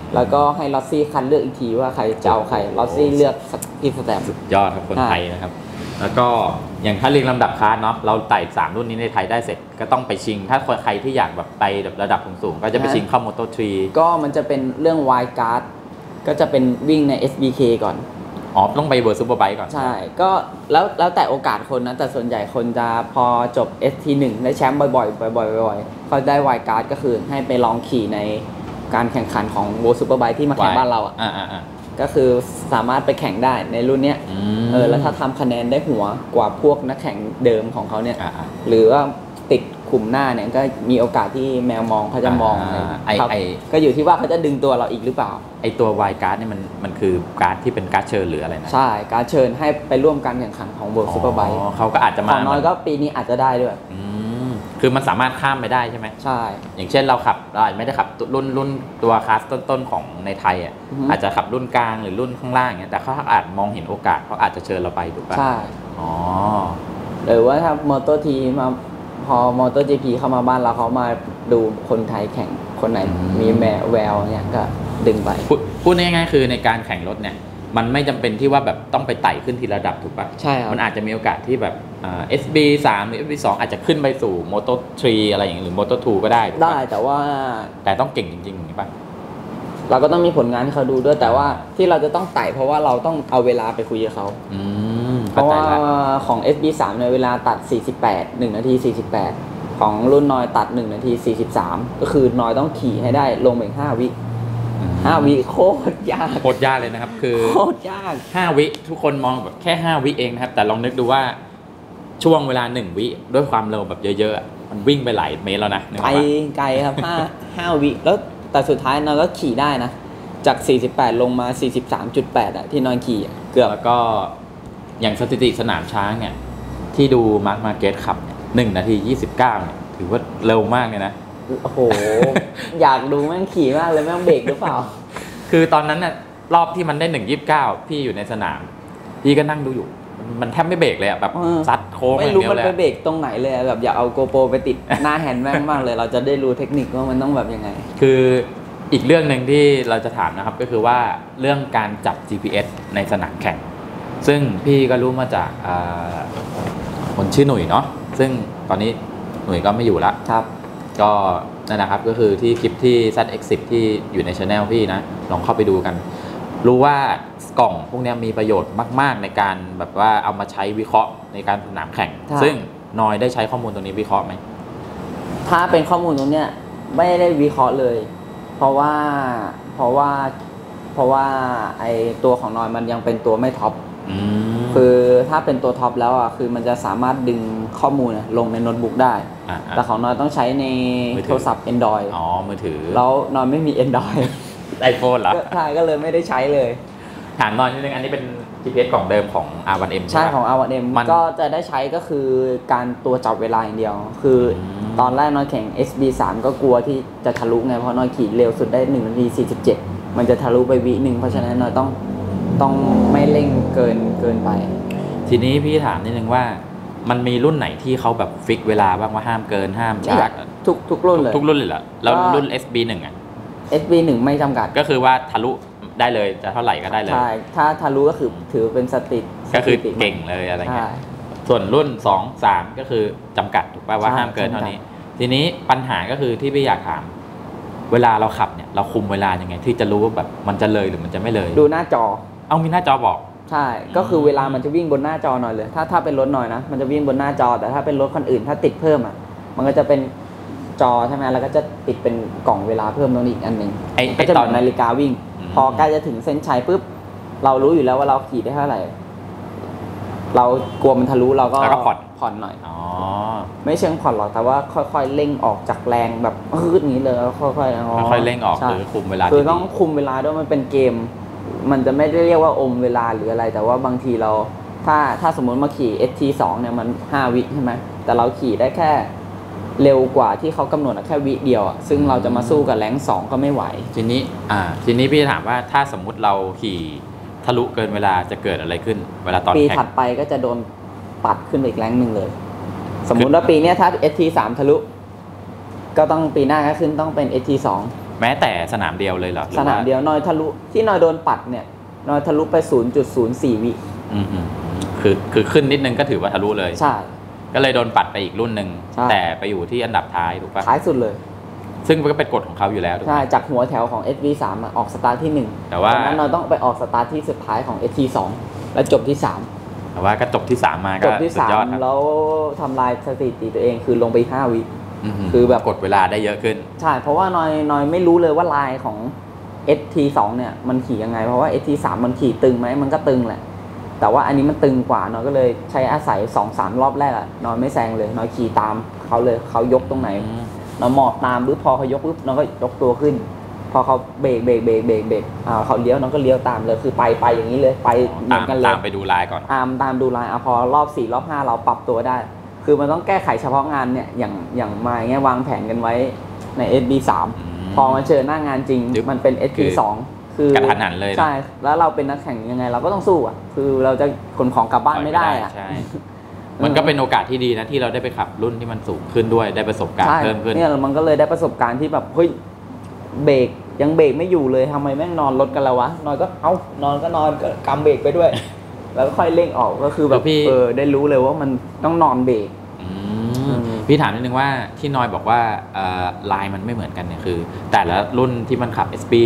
แล้วก็ให้ลอสซี่คัดเลือกอีกทีว่าใครจะเอาใครลอสซี่เลือกพี่สแตมป์ยอดครับคนไทยนะครับแล้วก็อย่างถ้าเรียงลำดับคลาสเนาะเราไต่3รุ่นนี้ในไทยได้เสร็จก็ต้องไปชิงถ้าใครที่อยากแบบไประดับสูงๆก็จะไปชิงเข้า Moto3 ก็มันจะเป็นเรื่อง Wild Card ก็จะเป็นวิ่งใน SBK ก่อนต้องไปเวิร์ดซูเปอร์ไบค์ก่อนใช่ก็แล้วแต่โอกาสคนนะแต่ส่วนใหญ่คนจะพอจบ ST1 ได้แชมป์บ่อยๆเขาได้ Wild Card ก็คือให้ไปลองขี่ในการแข่งขันของเวิร์ดซูเปอร์ไบค์ที่มาแข่งบ้านเราก็คือสามารถไปแข่งได้ในรุ่นเนี้ยแล้วถ้าทำคะแนนได้หัวกว่าพวกนักแข่งเดิมของเขาเนี่ยหรือว่าติดขุมหน้าเนี่ยก็มีโอกาสที่แมวมองเขาจะมองก็อยู่ที่ว่าเขาจะดึงตัวเราอีกหรือเปล่าไอตัววายการ์ดเนี่ยมันคือการ์ดที่เป็นการ์ดเชิญหรืออะไรนะใช่การ์ดเชิญให้ไปร่วมการแข่งขันของเวิร์ดซูเปอร์ไบค์เขาก็อาจจะมาของน้อยก็ปีนี้อาจจะได้ด้วยคือมันสามารถข้ามไปได้ใช่ไหมใช่อย่างเช่นเราไม่ได้ขับรุ่นตัวคลาสต้นๆของในไทยอาจจะขับรุ่นกลางหรือรุ่นข้างล่างอย่างเงี้ยแต่เขาอาจมองเห็นโอกาสเขาอาจจะเชิญเราไปถูกป่ะใช่หรือว่าถ้ามอเตอร์ทีมาพอมอเตอร์ GP เข้ามาบ้านเราเขามาดูคนไทยแข่งคนไหนมีแววเนี่ยก็ดึงไปพูดง่ายๆคือในการแข่งรถเนี่ยมันไม่จำเป็นที่ว่าแบบต้องไปไต่ขึ้นทีละระดับถูกป่ะใช่ครับมันอาจจะมีโอกาสที่แบบSB3 หรือ SB2 อาจจะขึ้นไปสู่ Moto3 อะไรอย่างเงี้ยหรือ Moto2 ก็ได้แต่ต้องเก่งจริงๆอย่างนี้ป่ะเราก็ต้องมีผลงานให้เขาดูด้วยแต่ว่าที่เราจะต้องไต่เพราะว่าเราต้องเอาเวลาไปคุยกับเขาเพราะว่าของ SB3 ในเวลาตัด48 1 นาที 48ของรุ่นนอยตัด1 นาที 43ก็คือนอยต้องขี่ให้ได้ลงไป5 วิ5 วิโคตรยากเลยนะครับคือโคตรยาก 5 วิทุกคนมองแบบแค่5 วิเองนะครับแต่ลองนึกดูว่าช่วงเวลา1 วิด้วยความเร็วแบบเยอะๆมันวิ่งไปหลายเมตรแล้วนะไกลครับ5 วิแล้วแต่สุดท้ายนอยก็ขี่ได้นะจาก48ลงมา 43.8 ที่นอยขี่เกือบแล้วก็อย่างสถิติสนามช้างเนี่ยที่ดูมาร์เก็ตขับ1 นาที 29เนี่ยถือว่าเร็วมากเลยนะโอ้โหอยากดูแม่งขี่มากเลยแม่งเบรกหรือเปล่าคือตอนนั้นน่ะรอบที่มันได้1:29พี่อยู่ในสนามพี่ก็นั่งดูอยู่มันแทบไม่เบรกเลยแบบซัดโค้งไม่รู้มันไปเบรกตรงไหนเลยแบบอยากเอาโกโปรไปติดหน้าแฮนด์แม่งมากเลยเราจะได้รู้เทคนิคว่ามันต้องแบบยังไงคืออีกเรื่องหนึ่งที่เราจะถามนะครับก็คือว่าเรื่องการจับ GPS ในสนามแข่งซึ่งพี่ก็รู้มาจากคนชื่อหนุ่ยเนาะซึ่งตอนนี้หนุ่ยก็ไม่อยู่ละครับก็นั่นนะครับก็คือที่คลิปที่ ZX10 ที่อยู่ใน channel พี่นะลองเข้าไปดูกันรู้ว่ากล่องพวกนี้มีประโยชน์มากๆในการแบบว่าเอามาใช้วิเคราะห์ในการสนามแข่งซึ่งนอยได้ใช้ข้อมูลตรงนี้วิเคราะห์ไหมถ้าเป็นข้อมูลตรงเนี้ยไม่ได้วิเคราะห์เลยเพราะว่าไอตัวของนอยมันยังเป็นตัวไม่ท็อปคือถ้าเป็นตัวท็อปแล้วอ่ะคือมันจะสามารถดึงข้อมูลลงในโน้ตบุ๊กได้แต่ของนอยต้องใช้ในโทรศัพท์ Android มือถือแล้วนอยไม่มี Android iPhone เหรอใช่ก็เลยไม่ได้ใช้เลยถามนอยนิดนึงอันนี้เป็น GPS กล่องเดิมของ R1M ใช่ของ R1M ก็จะได้ใช้ก็คือการตัวจับเวลาอย่างเดียวคือตอนแรกนอยแข่ง SB3 ก็กลัวที่จะทะลุไงเพราะนอยขี่เร็วสุดได้1 นาที 47มันจะทะลุไปวินึงเพราะฉะนั้นนอยต้องไม่เร่งเกินไปทีนี้พี่ถามนิดนึงว่ามันมีรุ่นไหนที่เขาแบบฟิกเวลาบ้างว่าห้ามเกินห้ามช้าทุกรุ่นเลยทุกรุ่นเลยเหรอแล้วรุ่น SB1 อ่ะ SB1 ไม่จำกัดก็คือว่าทะลุได้เลยจะเท่าไหร่ก็ได้เลยใช่ถ้าทะลุก็คือถือเป็นสถิติก็คือเก่งเลยอะไรเงี้ยส่วนรุ่น2 3ก็คือจำกัดถูกป่ะว่าห้ามเกินเท่านี้ทีนี้ปัญหาก็คือที่พี่อยากถามเวลาเราขับเนี่ยเราคุมเวลายังไงที่จะรู้ว่าแบบมันจะเลยหรือมันจะไม่เลยดูหน้าจอมีหน้าจอบอกใช่ก็คือเวลามันจะวิ่งบนหน้าจอหน่อยเลยถ้าเป็นรถหน่อยนะมันจะวิ่งบนหน้าจอแต่ถ้าเป็นรถคนอื่นถ้าติดเพิ่มอ่ะมันก็จะเป็นจอใช่ไหมแล้วก็จะติดเป็นกล่องเวลาเพิ่มตรงนี้อีกอันหนึ่งก็จะเหมือนนาฬิกาวิ่งพอใกล้จะถึงเส้นชัยปุ๊บเรารู้อยู่แล้วว่าเราขี่ได้เท่าไหร่เรากลัวมันทะลุเราก็ผ่อนหน่อยไม่เชิงผ่อนหรอกแต่ว่าค่อยๆเร่งออกจากแรงแบบนี้เลยค่อยๆเร่งออกคือคุมเวลาคือต้องคุมเวลาด้วยมันเป็นเกมมันจะไม่ได้เรียกว่าอมเวลาหรืออะไรแต่ว่าบางทีเราถ้าสมมติมาขี่ ST2 เนี่ยมัน5 วิใช่ไหมแต่เราขี่ได้แค่เร็วกว่าที่เขากำหนดแค่วิเดียวซึ่งเราจะมาสู้กับแรง2ก็ไม่ไหวทีนี้พี่ถามว่าถ้าสมมุติเราขี่ทะลุเกินเวลาจะเกิดอะไรขึ้นเวลาตอนแข่งปีถัดไปก็จะโดนปัดขึ้นอีกแรงหนึ่งเลยสมมุติว่าปีนี้ถ้า ST3 ทะลุก็ต้องปีหน้าก็ขึ้นต้องเป็น ST2 แม้แต่สนามเดียวเลยเหรอสนามเดียวนอยทะลุที่นอยโดนปัดเนี่ยนอยทะลุไป 0.04 วิคือขึ้นนิดนึงก็ถือว่าทะลุเลยใช่ก็เลยโดนปัดไปอีกรุ่นหนึ่งแต่ไปอยู่ที่อันดับท้ายถูกปะท้ายสุดเลยซึ่งก็เป็นกฎของเขาอยู่แล้วใช่จากหัวแถวของ SV3 ออกสตาร์ทที่1 แต่ว่านั้นเราต้องไปออกสตาร์ทที่สุดท้ายของ ST2 แล้วจบที่3 แต่ว่าก็จบที่3มาก็จบที่3แล้วทำลายสถิติตัวเองคือลงไป5 วิคือแบบกดเวลาได้เยอะขึ้นใช่เพราะว่านอยไม่รู้เลยว่าลายของ ST2 เนี่ยมันขี่ยังไงเพราะว่า ST3 มันขี่ตึงไหมมันก็ตึงแหละแต่ว่าอันนี้มันตึงกว่านอยก็เลยใช้อาศัย 2-3 รอบแรกอะนอยไม่แซงเลยนอยขี่ตามเขาเลยเขายกตรงไหนนอยหมอบตามปุ๊บพอเขายกปุ๊บนอยก็ยกตัวขึ้นพอเขาเบรกเขาเลี้ยวนอยก็เลี้ยวตามเลยคือไปอย่างนี้เลยไปเหมือนกันเลยตามไปดูลายก่อนตามดูลายพอรอบ4รอบ5เราปรับตัวได้คือมันต้องแก้ไขเฉพาะงานเนี่ยอย่างมาอย่างเงี้ยวางแผนกันไว้ใน SB3 พอมาเจอหน้างานจริงมันเป็น SB2 คือกระทันหันเลยใช่แล้วเราเป็นนักแข่งยังไงเราก็ต้องสู้อ่ะคือเราจะขนของกลับบ้านไม่ได้อ่ะใช่มันก็เป็นโอกาสที่ดีนะที่เราได้ไปขับรุ่นที่มันสูงขึ้นด้วยได้ประสบการณ์เพิ่มขึ้นเนี่ยมันก็เลยได้ประสบการณ์ที่แบบเฮ้ยเบรกยังเบรกไม่อยู่เลยทำไมแม่งนอนรถกันแล้ววะนอนก็นอนก็กำเบรกไปด้วยแล้วค่อยเร่งออกก็คือแบบได้รู้เลยว่ามันต้องนอนเบรกพี่ถามนิดนึงว่าที่นอยบอกว่าลายมันไม่เหมือนกันเนี่ยคือแต่ละรุ่นที่มันขับ SB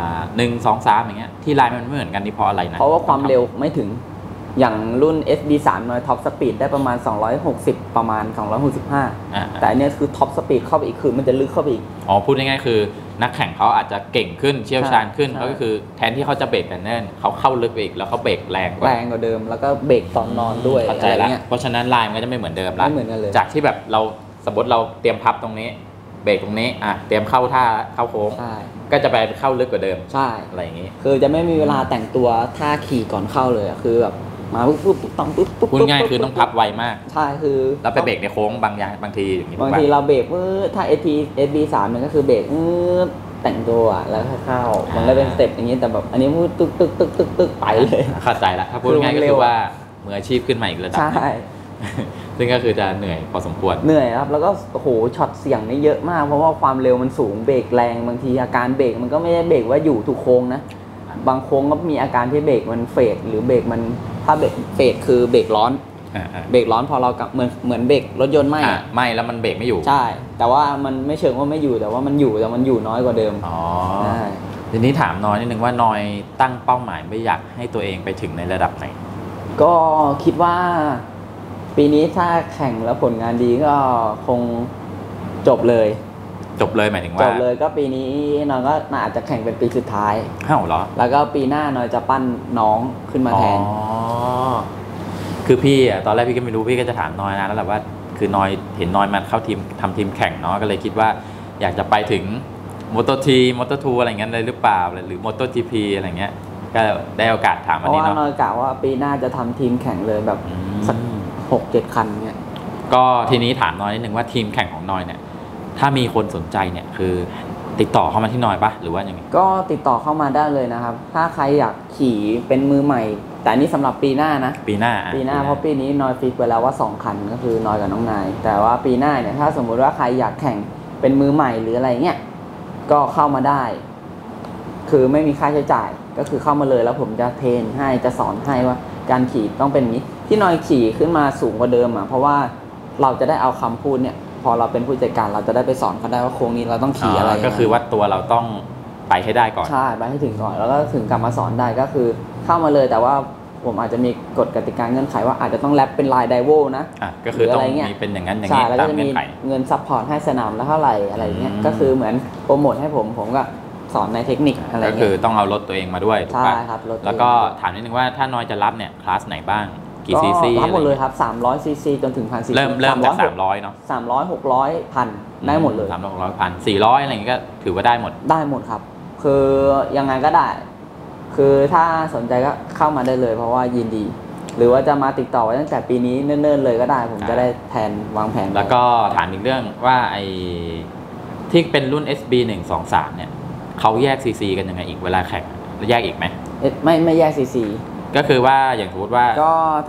1 2 3อย่างเงี้ยที่ลายมันไม่เหมือนกันนี่เพราะอะไรนะเพราะว่าความเร็วไม่ถึงอย่างรุ่น SB3 นอยท็อปสปีดได้ประมาณ260ประมาณ265แต่อันนี้คือท็อปสปีดเข้าไปอีกคือมันจะลึกเข้าไปอีกพูดง่ายๆคือนักแข่งเขาอาจจะเก่งขึ้นเชี่ยวชาญขึ้นก็คือแทนที่เขาจะเบรกแน่นเขาเข้าลึกไปอีกแล้วเขาเบรกแรงกว่าเดิมแล้วก็เบรกตอนนอนด้วยเข้าใจแล้วเพราะฉะนั้นลายมันก็จะไม่เหมือนเดิมละจากที่แบบเราสมมติเราเตรียมพับตรงนี้เบรกตรงนี้เตรียมเข้าท่าเข้าโค้งก็จะไปเข้าลึกกว่าเดิมใช่อะไรอย่างนี้คือจะไม่มีเวลาแต่งตัวท่าขี่ก่อนเข้าเลยคือแบบมาปุ๊บต้องปุ๊บพูดง่ายคือต้องพับไวมากใช่คือเราไปเบรกในโค้งบางทีอย่างนี้บางทีเราเบรกถ้า SB3 มันก็คือเบรกแต่งตัวแล้วเข้ามันก็เป็นสเต็ปอย่างนี้แต่แบบอันนี้พูดตึกไปเลยเข้าใจละถ้าพูดง่ายก็คือว่ามืออาชีพขึ้นมาอีกระดับใช่ซึ่งก็คือจะเหนื่อยพอสมควรเหนื่อยครับแล้วก็โอ้โหช็อตเสี่ยงนี่เยอะมากเพราะว่าความเร็วมันสูงเบรกแรงบางทีอาการเบรกมันก็ไม่ได้เบรกว่าอยู่ทุกโค้งนะบางโค้งก็มีอาการที่เบรกมันเฟดหรือเบรกมันถ้าเบรกเฟดคือเบรกร้อนเบรกร้อนพอเรากับเหมือนเบรกรถยนต์ไหม้แล้วมันเบรกไม่อยู่ใช่แต่ว่ามันไม่เชิงว่าไม่อยู่แต่ว่ามันอยู่แต่มันอยู่น้อยกว่าเดิมทีนี้ถามน้อยนิดนึงว่าน้อยตั้งเป้าหมายไม่อยากให้ตัวเองไปถึงในระดับไหนก็คิดว่าปีนี้ถ้าแข่งแล้วผลงานดีก็คงจบเลยหมายถึงว่าจบเลยก็ปีนี้น้อยก็อาจจะแข่งเป็นปีสุดท้ายเหรอแล้วก็ปีหน้าน้อยจะปั้นน้องขึ้นมาแทนคือพี่ตอนแรกพี่ก็ไม่รู้พี่ก็จะถามน้อยนะแล้วแหละว่าคือน้อยเห็นน้อยมาเข้าทีมทำทีมแข่งเนาะก็เลยคิดว่าอยากจะไปถึงMotoT Moto2อะไรเงี้ยเลยหรือเปล่าหรือ MotoGP อะไรเงี้ยก็ได้โอกาสถามอันนี้เนาะเพราะว่าน้อยกะว่าปีหน้าจะทำทีมแข่งเลยแบบสัก6-7 คันเงี้ยก็ทีนี้ถามน้อยนิดนึงว่าทีมแข่งของน้อยเนี่ยถ้ามีคนสนใจเนี่ยคือติดต่อเข้ามาที่น้อยปะหรือว่ายังไงก็ติดต่อเข้ามาได้เลยนะครับถ้าใครอยากขี่เป็นมือใหม่แต่นี่สำหรับปีหน้านะปีหน้าเพราะปีนี้น้อยฟิกไว้แล้วว่า2 คันก็คือน้อยกับน้องนายแต่ว่าปีหน้าเนี่ยถ้าสมมุติว่าใครอยากแข่งเป็นมือใหม่หรืออะไรเงี้ยก็เข้ามาได้คือไม่มีค่าใช้จ่ายก็คือเข้ามาเลยแล้วผมจะเทรนให้จะสอนให้ว่าการขี่ต้องเป็นนี้ที่น้อยขี่ขึ้นมาสูงกว่าเดิมเพราะว่าเราจะได้เอาคำพูดเนี่ยพอเราเป็นผู้จัดการเราจะได้ไปสอนเขาได้ว่าโค้งนี้เราต้องขี่อะไรก็คือว่าตัวเราต้องไปให้ได้ก่อนใช่ไปให้ถึงก่อนแล้วก็ถึงกลับมาสอนได้ก็คือเข้ามาเลยแต่ว่าผมอาจจะมีกฎกติกาเงื่อนไขว่าอาจจะต้องแรปเป็นลายไดโวนะก็คือต้องมีเป็นอย่างนั้นอย่างนี้ตามเงื่อนไขเงินซัพพอร์ตให้สนามแล้วเท่าไหร่อะไรเงี้ยก็คือเหมือนโปรโมทให้ผมก็สอนในเทคนิคอะไรเงี้ยก็คือต้องเอารถตัวเองมาด้วยถูกป่ะใช่ครับรถแล้วก็ถามนิดนึงว่าถ้าน้อยจะรับเนี่ยคลาสไหนบ้างกี่ซีซีรับหมดเลยครับ300ซีซีจนถึง1,000ซีซีเริ่มจาก300เนาะ 300 600 1,000ได้หมดเลย 300 600 1,000 400อะไรอย่างงี้ก็ถือว่าได้หมดครับคือยังไงก็ได้คือถ้าสนใจก็เข้ามาได้เลยเพราะว่ายินดีหรือว่าจะมาติดต่อไว้ตั้งแต่ปีนี้เนิ่นๆเลยก็ได้ผมจะได้แทนวางแผนแล้วก็ถามอีกเรื่องว่าไอ้ที่เป็นรุ่น SB 1 2 3เนี่ยเขาแยกซีซีกันยังไงอีกเวลาแข่งแยกอีกไหมไม่แยกซีซีก็คือว่าอย่างสมมติว่าก็ถ้า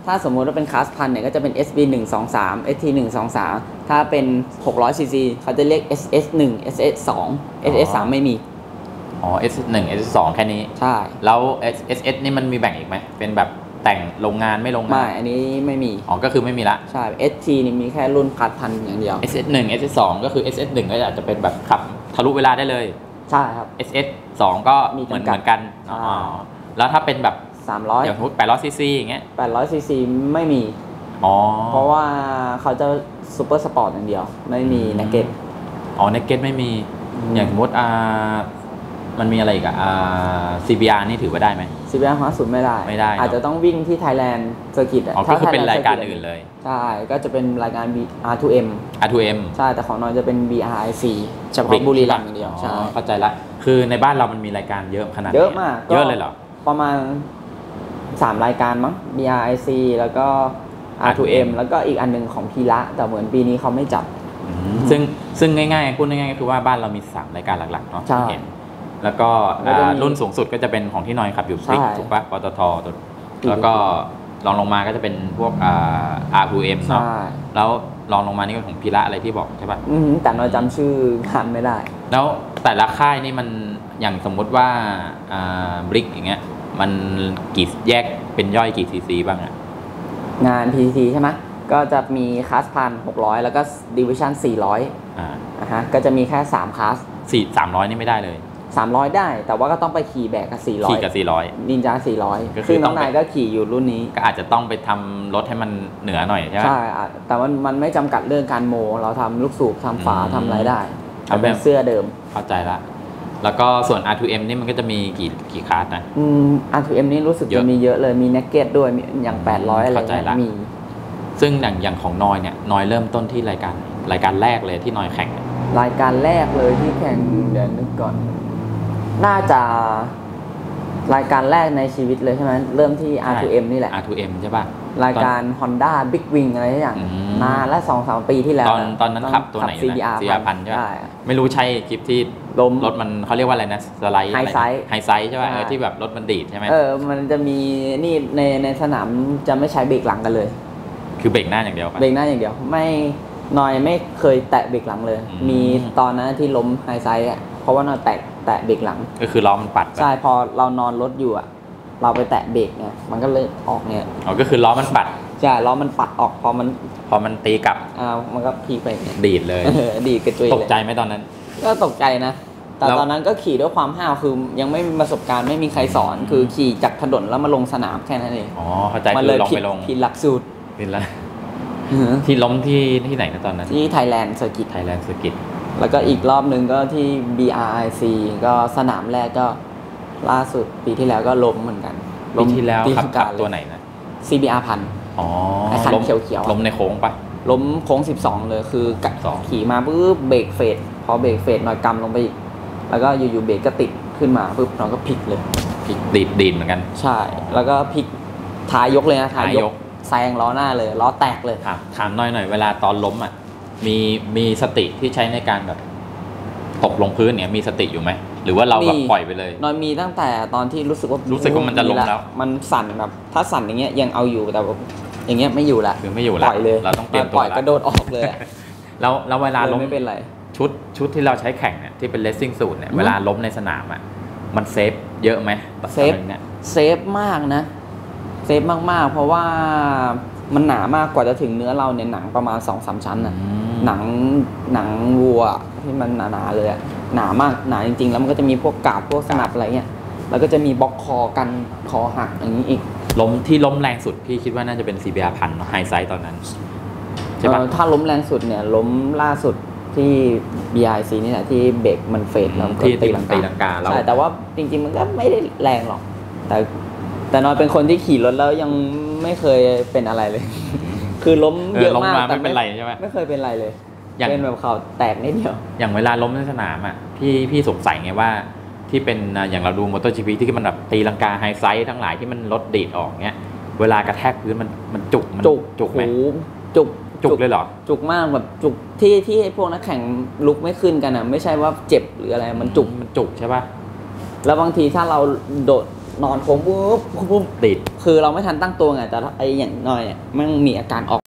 ถ้าสมมุติว่าเป็นคลาสพันเนี่ยก็จะเป็น SB 123 ST 123ถ้าเป็น600 cc เขาจะเรียก SS 1 SS 2 SS 3ไม่มีอ๋อ S1 S2 แค่นี้ใช่แล้ว SS นี่มันมีแบ่งอีกไหมเป็นแบบแต่งโรงงานไม่โรงงานไม่อันนี้ไม่มีอ๋อก็คือไม่มีละใช่ ST นี่มีแค่รุ่นคลาสพันอย่างเดียว SS1 SS2 ก็คือ SS1 ก็อาจจะเป็นแบบขับทะลุเวลาได้เลยใช่ครับ SS2 ก็เหมือนกันอ๋อแล้วถ้าเป็นแบบ 300 อย่างสมมติ800 cc อย่างเงี้ย 800 cc ไม่มีอ๋อเพราะว่าเขาจะซูเปอร์สปอร์ตอย่างเดียวไม่มีนักเก็ตอ๋อนักเก็ตไม่มีอย่างสมมติมันมีอะไรอีกCBR นี่ถือว่าได้ไหม CBR 50ไม่ได้อาจจะต้องวิ่งที่ Thailand Circuit อ๋อก็คือเป็นรายการอื่นเลยใช่ก็จะเป็นรายการ R2M ใช่แต่ของน้อยจะเป็น BRIC เฉพาะบุรีรัมย์อย่างเดียวใช่เข้าใจละคือในบ้านเรามันมีรายการเยอะขนาดเยอะมากเยอะเลยเหรอประมาณ3รายการมั้ง BRIC แล้วก็ R2M แล้วก็อีกอันนึงของพีระแต่เหมือนปีนี้เขาไม่จับซึ่งง่ายๆพูดง่ายๆก็คือว่าบ้านเรามี3รายการหลักๆเนาะใช่แล้วก็รุ่นสูงสุดก็จะเป็นของที่นอยขับอยู่บิ๊กถูกปะปตทแล้วก็รองลงมาก็จะเป็นพวกR2M เนาะแล้วรองลงมานี่ก็ของพีระอะไรที่บอกใช่ปะแต่เราจำชื่องานไม่ได้แล้วแต่ละค่ายนี่มันอย่างสมมุติว่าบิ๊กอย่างเงี้ยมันกี่แยกเป็นย่อยกี่ซีซีบ้างอะงาน PTT ใช่ไหมก็จะมีคลาสพัน600แล้วก็ดิวิชั่น400ฮะก็จะมีแค่3คลาส 300นี่ไม่ได้เลย 300ได้แต่ว่าก็ต้องไปขี่แบกกับ400 ขี่กับ400 นินจา400ซึ่งน้องนายก็ขี่อยู่รุ่นนี้ก็อาจจะต้องไปทำรถให้มันเหนือหน่อยใช่ไหมใช่แต่มันไม่จำกัดเรื่องการโมเราทำลูกสูบทำฝาทำอะไรได้ทำเป็นเสื้อเดิมเข้าใจละแล้วก็ส่วน R2M นี่มันก็จะมีกี่คลาสนะ R2M นี่รู้สึกจะมีเยอะเลยมีเนกเก็ตด้วยอย่าง800อะไรมีซึ่งอย่างของนอยเนี่ยนอยเริ่มต้นที่รายการแรกเลยที่นอยแข่งรายการแรกเลยที่แข่งเดี๋ยวนึกก่อนน่าจะรายการแรกในชีวิตเลยใช่ไหมเริ่มที่ R2M นี่แหละ R2M ใช่ป่ะรายการ Honda Big Wing อะไรอย่างนานและ 2-3 ปีที่แล้วตอนนั้นขับตัวไหนนะ CBR 1,000ใช่ป่ะไม่รู้ใช่คลิปที่รถมันเขาเรียกว่าอะไรนะสไลด์ไฮไซส์ใช่ป่ะที่แบบรถมันดีดใช่ไหมมันจะมีนี่ในสนามจะไม่ใช้เบรกหลังกันเลยคือเบรกหน้าอย่างเดียวเบรกหน้าอย่างเดียวไม่นอยไม่เคยแตะเบรกหลังเลยมีตอนนั้นที่ล้มไฮไซส์เพราะว่านอยแตะเบรกหลังก็คือล้อมันปัดใช่พอเรานอนรถอยู่เราไปแตะเบรกเนี่ยมันก็เลยออกเนี่ยก็คือล้อมันปัดใช่ล้อมันปัดออกพอมันตีกลับมันก็พีไปดีดเลยดีดกระจุยเลยตกใจไหมตอนนั้นก็ตกใจนะแต่ตอนนั้นก็ขี่ด้วยความห้าวคือยังไม่มีประสบการณ์ไม่มีใครสอนคือขี่จากถนนแล้วมาลงสนามแค่นั้นเองเข้าใจคือลองไปลงผิดหลักสูตรผิดแล้วที่ล้มที่ไหนนะตอนนั้นที่ Thailand Circuit แล้วก็อีกรอบนึงก็ที่ BRIC ก็สนามแรกก็ล่าสุดปีที่แล้วก็ล้มเหมือนกันปีที่แล้วขับตัวไหนนะ CBR 1,000ไอ้คันเขียวล้มในโค้งปะล้มโค้ง12เลยคือขี่มาปุ๊บเบรกเฟดพอเบรกเฟดหน่อยกำลงไปอีกแล้วก็อยู่ๆเบรกก็ติดขึ้นมาปุ๊บเราก็พลิกเลยพลิกดีดเหมือนกันใช่แล้วก็พลิกท้ายยกเลยนะท้ายยกแซงล้อหน้าเลยล้อแตกเลยถามหน่อยเวลาตอนล้มมีสติที่ใช้ในการแบบตกลงพื้นเนี่ยมีสติอยู่ไหมหรือว่าเราแบบปล่อยไปเลยนอยมีตั้งแต่ตอนที่รู้สึกว่ามันจะล้มแล้วมันสั่นแบบถ้าสั่นอย่างเงี้ยยังเอาอยู่แต่อย่างเงี้ยไม่อยู่ละคือไม่อยู่ละปล่อยเลยเราต้องเตรียมตัวปล่อยกระโดดออกเลยแล้วเวลาล้มไม่เป็นไรชุดที่เราใช้แข่งเนี่ยที่เป็นเลสซิ่งสูตรเนี่ยเวลาล้มในสนามมันเซฟเยอะไหมเซฟมากนะเซฟมากๆเพราะว่ามันหนามากกว่าจะถึงเนื้อเราเนี่ยหนังประมาณ 2-3 ชั้นนะหนังวัวที่มันหนาๆเลยหนามากหนาจริงๆแล้วมันก็จะมีพวกกาบพวกสนับอะไรเงี้ยแล้วก็จะมีบล็อกคอกันคอหักอย่างนี้อีกล้มแรงสุดพี่คิดว่าน่าจะเป็น CBR 1,000ไฮไซส์ตอนนั้นใช่ปะถ้าล้มแรงสุดเนี่ยล้มล่าสุดที่ BIC นี่แหละที่เบรกมันเฟดแล้วก็ตีลังกาใช่แต่ว่าจริงๆมันก็ไม่ได้แรงหรอกแต่นอยเป็นคนที่ขี่รถแล้วยังไม่เคยเป็นอะไรเลยคือล้มเยอะมากแต่ไม่เป็นไรใช่ไหมไม่เคยเป็นไรเลยเป็นแบบเข่าแตกนิดเดียวอย่างเวลาล้มในสนามพี่สงสัยไงว่าที่เป็นอย่างเราดูมอเตอร์จีพีที่มันแบบตีลังกาไฮไซส์ทั้งหลายที่มันรถดีดออกเงี้ยเวลากระแทกพื้นมันจุกไหมจุกเลยเหรอจุกมากแบบจุกที่พวกนักแข่งลุกไม่ขึ้นกันไม่ใช่ว่าเจ็บหรืออะไรมันจุกใช่ป่ะแล้วบางทีถ้าเราโดดนอนโค้งปุ๊บติดคือเราไม่ทันตั้งตัวไงแต่ไออย่างหน่อยเนี่ยมันมีอาการออก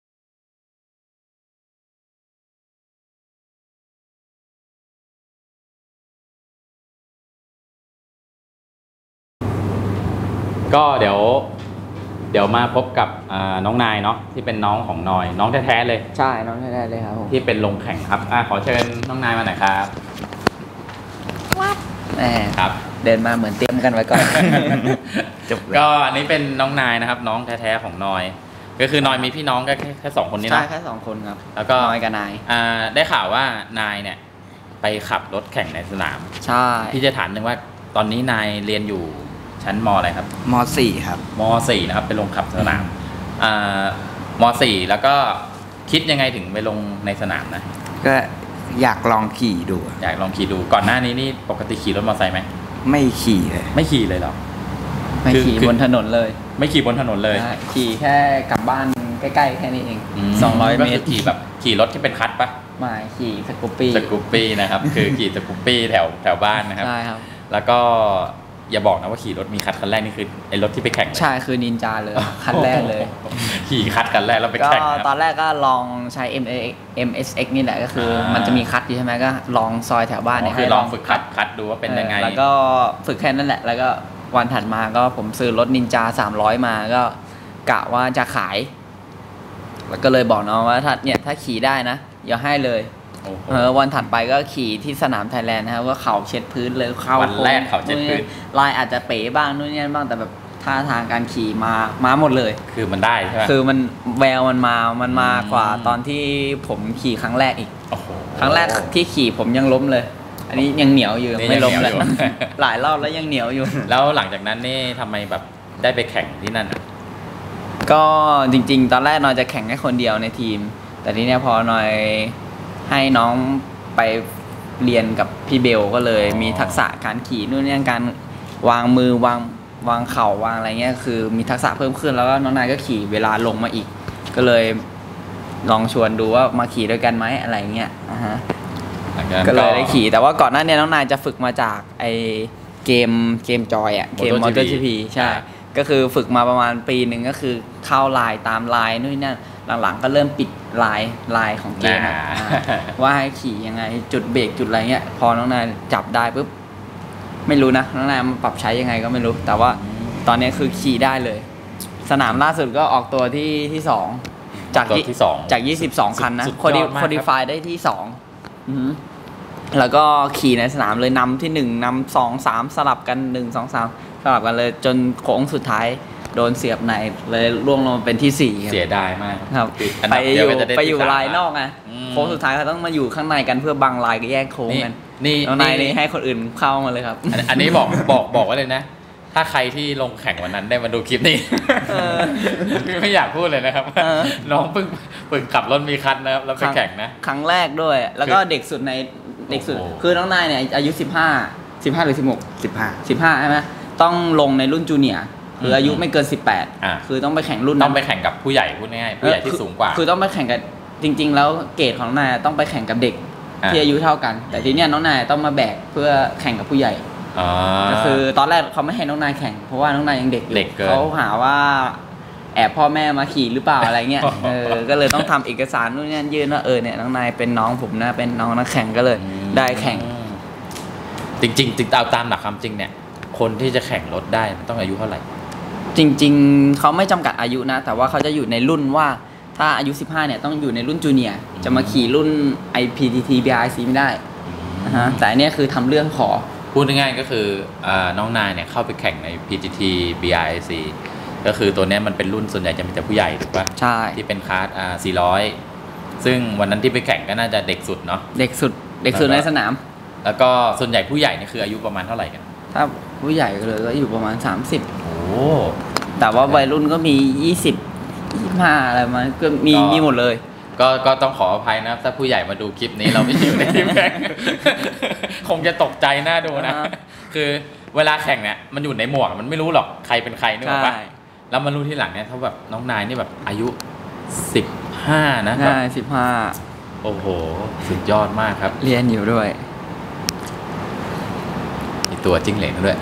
ก็เดี๋ยวมาพบกับน้องนายเนาะที่เป็นน้องของนอยน้องแท้ๆเลยใช่น้องแท้ๆเลยครับผมที่เป็นลงแข่งครับขอเชิญน้องนายมาหน่อยครับแหมครับเดินมาเหมือนเตรียมกันไว้ก่อนก็อันนี้เป็นน้องนายนะครับน้องแท้ๆของนอยก็คือนอยมีพี่น้องแค่2 คนนี้นะใช่แค่2 คนครับแล้วก็นอยกับนายได้ข่าวว่านายเนี่ยไปขับรถแข่งในสนามใช่พี่จะถามหนึ่งว่าตอนนี้นายเรียนอยู่ชั้นม.อะไรครับม.4 ครับม.4 นะครับไปลงขับสนามม.4 แล้วก็คิดยังไงถึงไปลงในสนามนะก็อยากลองขี่ดูอยากลองขี่ดูก่อนหน้านี้นี่ปกติขี่รถมอเตอร์ไซค์ไหมไม่ขี่เลยไม่ขี่เลยหรอไม่ขี่บนถนนเลยไม่ขี่บนถนนเลยขี่แค่กลับบ้านใกล้ๆแค่นี้เอง200 เมตรขี่แบบขี่รถที่เป็นคัทปะไม่ขี่สกูปปี้นะครับคือขี่สกูปปี้แถวบ้านนะครับใช่ครับแล้วก็อย่าบอกนะว่าขี่รถมีคัทคันแรกนี่คือไอ้รถที่ไปแข่งใช่คือนินจาเลยคันแรกเลยขี่คัทคันแรกแล้วไปแข่งก็ตอนแรกก็ลองใช้ MSX นี่แหละก็คือมันจะมีคัทอยู่ใช่ไหมก็ลองซอยแถวบ้านเนี่ยคือลองฝึกคัทดูว่าเป็นยังไงแล้วก็ฝึกแค่นั้นแหละแล้วก็วันถัดมาก็ผมซื้อรถนินจา300มาก็กะว่าจะขายแล้วก็เลยบอกน้องว่าถ้าขี่ได้นะอย่าให้เลยวันถัดไปก็ขี่ที่สนามไทยแลนด์นะครับก็เข่าเช็ดพื้นเลยเข้าวันแรกเข่าเช็ดพื้นลายอาจจะเป๋บ้างนู่นนี่บ้างแต่แบบท่าทางการขี่มาหมดเลยคือมันได้ใช่ไหมคือมันแววมันมากว่าตอนที่ผมขี่ครั้งแรกอีกครั้งแรกที่ขี่ผมยังล้มเลยอันนี้ยังเหนียวอยู่ไม่ล้มเลยหลายรอบแล้วยังเหนียวอยู่แล้วหลังจากนั้นนี่ทำไมแบบได้ไปแข่งที่นั่นก็จริงๆตอนแรกนอยจะแข่งแค่คนเดียวในทีมแต่ทีนี้พอนอยให้น้องไปเรียนกับพี่เบลก็เลยมีทักษะการขี่นู่นนี่การวางมือวางเข่าวางอะไรเงี้ยคือมีทักษะเพิ่มขึ้นแล้วก็น้องนายก็ขี่เวลาลงมาอีกก็เลยลองชวนดูว่ามาขี่ด้วยกันไหมอะไรเงี้ยก็เลยได้ขี่แต่ว่าก่อนหน้านี้น้องนายจะฝึกมาจากไอเกมจอยเกม MotoGP ใช่ก็คือฝึกมาประมาณปีหนึ่งก็คือเข้าลายตามลายนู่นนั่นหลังๆก็เริ่มปิดลายของเกมว่าให้ขี่ยังไงจุดเบรกจุดอะไรเงี้ยพอน้องนายจับได้ปุ๊บไม่รู้นะน้องนายมันปรับใช้ยังไงก็ไม่รู้แต่ว่าตอนนี้คือขี่ได้เลยสนามล่าสุดก็ออกตัวที่2จาก22คันนะคอดิฟายได้ที่2แล้วก็ขี่ในสนามเลยนำที่1นำ2 3สลับกัน1 2 3สลับกันเลยจนโค้งสุดท้ายโดนเสียบในเลยร่วงลงมาเป็นที่4 เสียดายมากครับไปอยู่ลายนอกไงโค้งสุดท้ายเขาต้องมาอยู่ข้างในกันเพื่อบังลายก็แยกโค้งกันนี่ในนี้ให้คนอื่นเข้ามาเลยครับอันนี้บอกไว้เลยนะถ้าใครที่ลงแข่งวันนั้นได้มาดูคลิปนี้ไม่อยากพูดเลยนะครับน้องเพิ่งขับรถมีคันนะครับแล้วไปแข่งนะครั้งแรกด้วยแล้วก็เด็กสุดคือน้องนายเนี่ยอายุ15หรือ15ใช่ไหมต้องลงในรุ่นจูเนียร์คืออายุไม่เกิน18คือต้องไปแข่งรุ่นต้องไปแข่งกับผู้ใหญ่พูดง่ายๆผู้ใหญ่ที่สูงกว่าคือต้องไปแข่งกับจริงๆแล้วเกรดของน้องนายต้องไปแข่งกับเด็กที่อายุเท่ากันแต่ทีเนี้ยน้องนายต้องมาแบกเพื่อแข่งกับผู้ใหญ่ก็คือตอนแรกเขาไม่ให้น้องนายแข่งเพราะว่าน้องนายยังเด็กเขาหาว่าแอบพ่อแม่มาขี่หรือเปล่าอะไรเงี้ยก็เลยต้องทำเอกสารนู่นนี่ยื่นว่าเนี่ยน้องนายเป็นน้องผมนะเป็นน้องนักแข่งก็เลยได้แข่งจริงๆตามหลักความจริงเนี่ยคนที่จะแข่งรถได้มันต้องอายุเท่าไหร่จริงๆเขาไม่จำกัดอายุนะแต่ว่าเขาจะอยู่ในรุ่นว่าถ้าอายุ15เนี่ยต้องอยู่ในรุ่นจูเนียร์จะมาขี่รุ่น IPTT BRC ไม่ได้แต่อันนี้คือทำเรื่องขอพูดง่ายๆก็คือน้องนายเนี่ยเข้าไปแข่งใน PTT BRC ก็คือตัวนี้มันเป็นรุ่นส่วนใหญ่จะมีแต่ผู้ใหญ่ถูกปะใช่ที่เป็นคลาส400ซึ่งวันนั้นที่ไปแข่งก็น่าจะเด็กสุดเนาะเด็กสุดในสนามแล้วก็ส่วนใหญ่ผู้ใหญ่นี่คืออายุประมาณเท่าไหร่กันถ้าผู้ใหญ่เลยก็อยู่ประมาณ30 โอ้แต่ว่าวัยรุ่นก็มี20-25อะไรมันก็มีหมดเลยก็ต้องขออภัยนะถ้าผู้ใหญ่มาดูคลิปนี้เราไม่อยู่ในทีมแข่งคงจะตกใจน่าดูนะคือเวลาแข่งเนี่ยมันอยู่ในหมวกมันไม่รู้หรอกใครเป็นใครนึกออกปะแล้วมารู้ที่หลังเนี่ยเขาแบบน้องนายนี่แบบอายุ15นะใช่15 โอ้โหสุดยอดมากครับเรียนอยู่ด้วยตัวจิ้งเหลนด้วย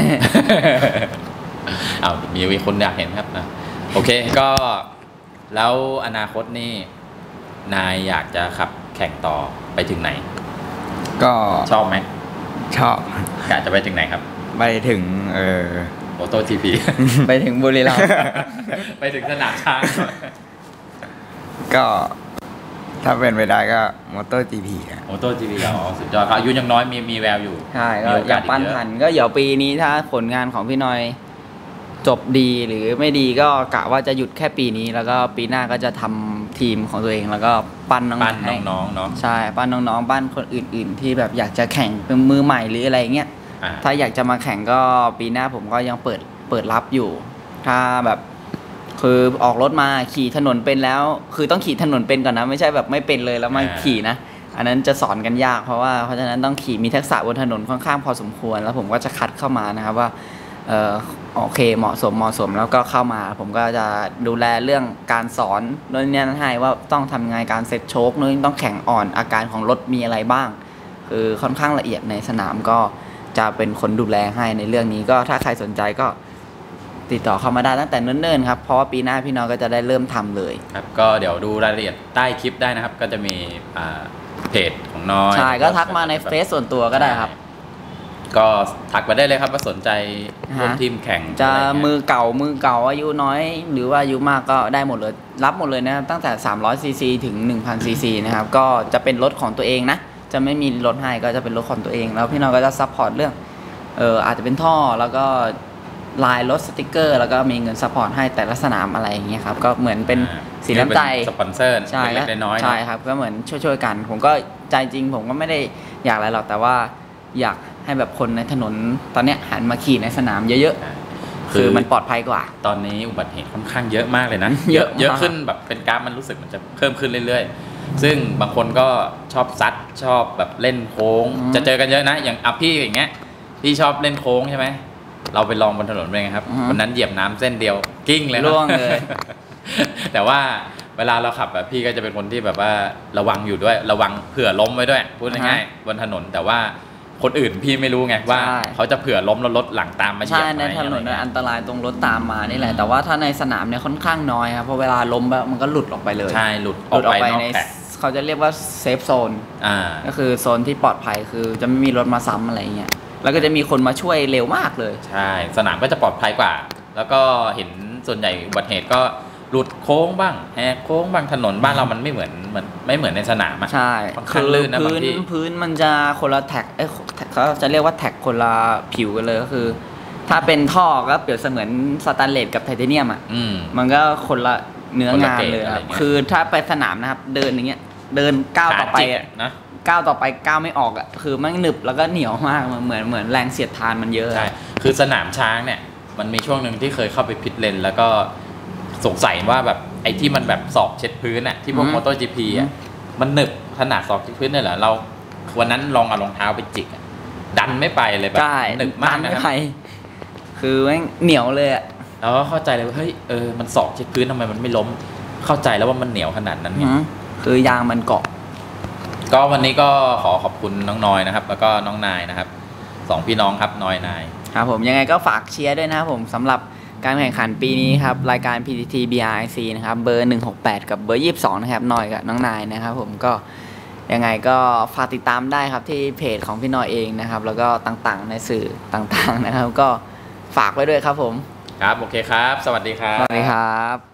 เอามีคนอยากเห็นครับนะโอเคก็แล้วอนาคตนี่นายอยากจะขับแข่งต่อไปถึงไหนก็ชอบไหมชอบอยากจะไปถึงไหนครับไปถึงโอโต้จีพีไปถึงบุรีรัมย์ไปถึงสนามช้างก็ถ้าเป็นไปได้ก็มอเตอร์จีพีมอเตอร์จีพีอ๋อสุดยอดอายุยังน้อยมีแววอยู่ใช่ก็อยากปั้นทันก็เดี๋ยวปีนี้ถ้าผลงานของพี่น้อยจบดีหรือไม่ดีก็กะว่าจะหยุดแค่ปีนี้แล้วก็ปีหน้าก็จะทำทีมของตัวเองแล้วก็ปั้นน้องๆเนาะใช่ปั้นน้องๆปั้นคนอื่นๆที่แบบอยากจะแข่งเป็นมือใหม่หรืออะไรเงี้ยถ้าอยากจะมาแข่งก็ปีหน้าผมก็ยังเปิดรับอยู่ถ้าแบบคือออกรถมาขี่ถนนเป็นแล้วคือต้องขี่ถนนเป็นก่อนนะไม่ใช่แบบไม่เป็นเลยแล้วมาขี่นะอันนั้นจะสอนกันยากเพราะฉะนั้นต้องขี่มีทักษะบนถนนค่อนข้างพอสมควรแล้วผมก็จะคัดเข้ามานะครับว่าโอเคเหมาะสมแล้วก็เข้ามาผมก็จะดูแลเรื่องการสอนโน้นนี่นั่นให้ว่าต้องทำไงการเซ็ตโชคโน้นต้องแข่งอ่อนอาการของรถมีอะไรบ้างคือค่อนข้างละเอียดในสนามก็จะเป็นคนดูแลให้ในเรื่องนี้ก็ถ้าใครสนใจก็ติดต่อเข้ามาได้ตั้งแต่เนิ่นๆครับเพราะว่าปีหน้าพี่น้องก็จะได้เริ่มทำเลยครับก็เดี๋ยวดูรายละเอียดใต้คลิปได้นะครับก็จะมีเพจของน้อยใช่ก็ทักมาในเฟซส่วนตัวก็ได้ครับก็ทักมาได้เลยครับว่าสนใจร่วมทีมแข่งจะมือเก่าอายุน้อยหรือว่าอายุมากก็ได้หมดเลยรับหมดเลยนะครับตั้งแต่300ซีซีถึง 1,000 ซีซีนะครับก็จะเป็นรถของตัวเองนะจะไม่มีรถให้ก็จะเป็นรถของตัวเองแล้วพี่น้องก็จะซัพพอร์ตเรื่องอาจจะเป็นท่อแล้วก็ลายรถสติกเกอร์แล้วก็มีเงินซัพพอร์ตให้แต่ละสนามอะไรอย่างเงี้ยครับก็เหมือนเป็นสีน้ำใจสปอนเซอร์ใช่เล็กน้อยใช่ครับก็เหมือนช่วยกันผมก็ใจจริงผมก็ไม่ได้อยากอะไรหรอกแต่ว่าอยากให้แบบคนในถนนตอนนี้หันมาขี่ในสนามเยอะๆคือมันปลอดภัยกว่าตอนนี้อุบัติเหตุค่อนข้างเยอะมากเลยนะเยอะขึ้นแบบเป็นกราฟมันรู้สึกมันจะเพิ่มขึ้นเรื่อยๆซึ่งบางคนก็ชอบซัดชอบแบบเล่นโค้งจะเจอกันเยอะนะอย่างพี่อย่างเงี้ยพี่ชอบเล่นโค้งใช่ไหมเราไปลองบนถนนเป็นไงครับวันนั้นเหยียบน้ำเส้นเดียวกิ้งเลยร่วงเลยแต่ว่าเวลาเราขับแบบพี่ก็จะเป็นคนที่แบบว่าระวังอยู่ด้วยระวังเผื่อล้มไว้ด้วยพูดง่ายๆบนถนนแต่ว่าคนอื่นพี่ไม่รู้ไงว่าเขาจะเผื่อล้มแล้วรถหลังตามมาเหยียบใช่ในถนนอันตรายตรงรถตามมานี่แหละแต่ว่าถ้าในสนามเนี่ยค่อนข้างน้อยครับเพราะเวลาล้มมันก็หลุดออกไปเลยใช่หลุดออกไปในเขาจะเรียกว่าเซฟโซนก็คือโซนที่ปลอดภัยคือจะไม่มีรถมาซ้ำอะไรเงี้ยแล้วก็จะมีคนมาช่วยเร็วมากเลยใช่สนามก็จะปลอดภัยกว่าแล้วก็เห็นส่วนใหญ่อุบัติเหตุก็หลุดโค้งบ้างแหกโค้งบ้างถนนบ้านเรามันไม่เหมือนในสนามอ่ะใช่คือพื้นมันจะคนละแท็กเขาจะเรียกว่าแท็กคนละผิวกันเลยก็คือถ้าเป็นท่อก็เปรียบเสมือนสแตนเลสกับไทเทเนียมอ่ะมันก็คนละเนื้องานเลยครับคือถ้าไปสนามนะครับเดินอย่างเงี้ยเดินก้าวต่อไปนะก้าวต่อไปก้าวไม่ออกอ่ะคือมันหนึบแล้วก็เหนียวมากเหมือนแรงเสียดทานมันเยอะใช่คือสนามช้างเนี่ยมันมีช่วงหนึ่งที่เคยเข้าไปพิทเลนแล้วก็สงสัยว่าแบบไอ้ที่มันแบบศอกเช็ดพื้นอ่ะที่พวกมอเตอร์จีพีอ่ะมันหนึบขนาดศอกเช็ดพื้นเนี่ยเหรอเราวันนั้นลองเอารองเท้าไปจิกดันไม่ไปเลยแบบหนึบมากนะครับคือแม่งเหนียวเลยอ่ะเราก็เข้าใจเลยว่าเฮ้ยมันศอกเช็ดพื้นทำไมมันไม่ล้มเข้าใจแล้วว่ามันเหนียวขนาดนั้นเนี่ยคือยางมันเกาะก็วันนี้ก็ขอขอบคุณน้องน้อยนะครับแล้วก็น้องนายนะครับ2พี่น้องครับน้อยนายครับผมยังไงก็ฝากเชียร์ด้วยนะครับผมสำหรับการแข่งขันปีนี้ครับรายการ PTT BRIC นะครับเบอร์168กับเบอร์22นะครับน้อยกับน้องนายนะครับผมก็ยังไงก็ฝากติดตามได้ครับที่เพจของพี่น้อยเองนะครับแล้วก็ต่างๆในสื่อต่างๆนะครับก็ฝากไว้ด้วยครับผมครับโอเคครับสวัสดีครับสวัสดีครับ